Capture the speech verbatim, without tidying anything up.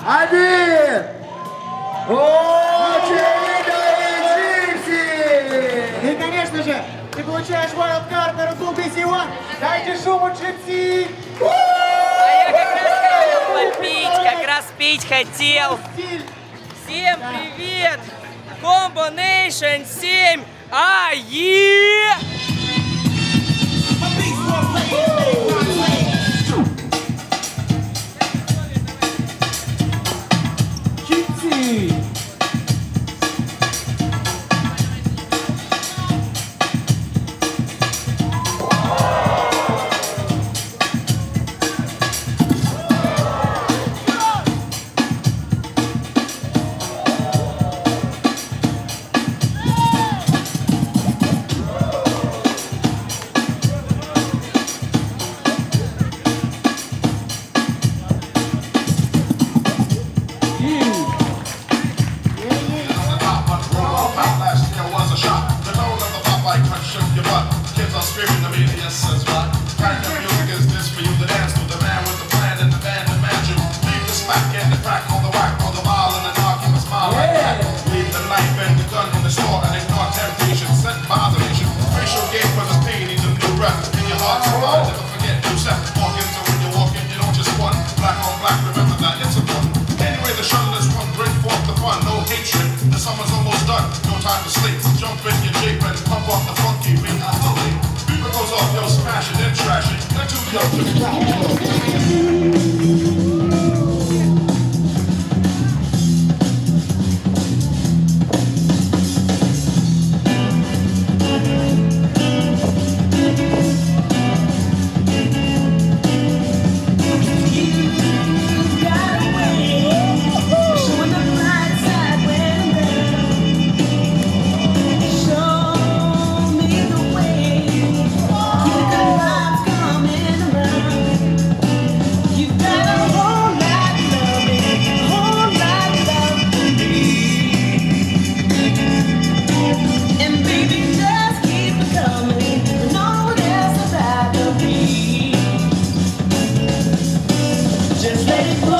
один. Очередной Джипси! И, конечно же, ты получаешь wildcard на Red Bull би си один. Дайте шуму Джипси! А я как раз хотел попить, как раз пить хотел. Всем привет! Combo Nation семь АЕ! Just let it go.